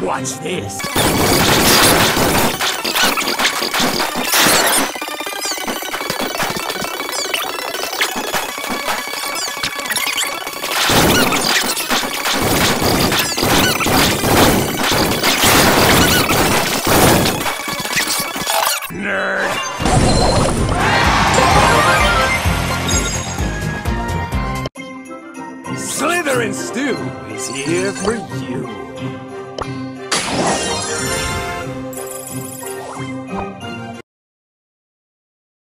Watch this. Nerd! Slytherin Stu is here for you.